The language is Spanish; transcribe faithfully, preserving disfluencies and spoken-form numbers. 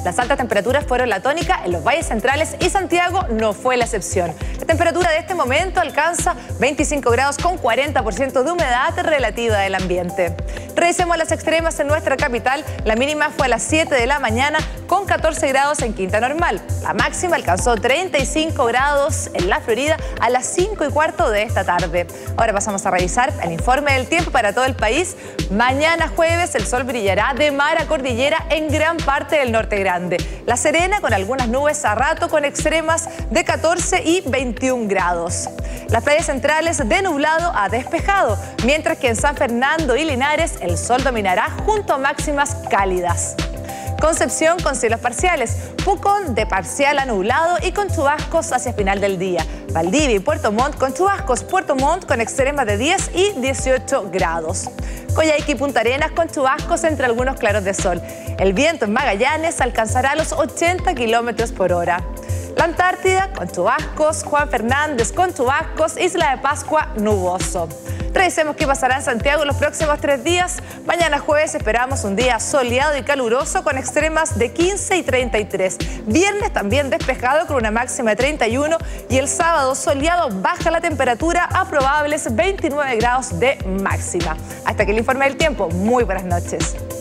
Las altas temperaturas fueron la tónica en los valles centrales y Santiago no fue la excepción. La temperatura de este momento alcanza veinticinco grados con cuarenta por ciento de humedad relativa del ambiente. Revisemos las extremas en nuestra capital. La mínima fue a las siete de la mañana con catorce grados en Quinta Normal. La máxima alcanzó treinta y cinco grados en la Florida a las cinco y cuarto de esta tarde. Ahora pasamos a revisar el informe del tiempo para todo el país. Mañana jueves el sol brillará de mar a cordillera en gran parte del norte grande. La Serena con algunas nubes a rato con extremas de catorce y veintiún grados. Las playas centrales de nublado a despejado, mientras que en San Fernando y Linares el sol dominará junto a máximas cálidas. Concepción con cielos parciales, Pucón de parcial a nublado y con chubascos hacia final del día. Valdivia y Puerto Montt con chubascos, Puerto Montt con extremas de diez y dieciocho grados. Coyhaique y Punta Arenas con chubascos entre algunos claros de sol. El viento en Magallanes alcanzará los ochenta kilómetros por hora. La Antártida con chubascos, Juan Fernández con chubascos, Isla de Pascua nuboso. Revisemos qué pasará en Santiago en los próximos tres días. Mañana jueves esperamos un día soleado y caluroso con extremas de quince y treinta y tres. Viernes también despejado con una máxima de treinta y uno y el sábado soleado baja la temperatura a probables veintinueve grados de máxima. Hasta aquí el informe del tiempo. Muy buenas noches.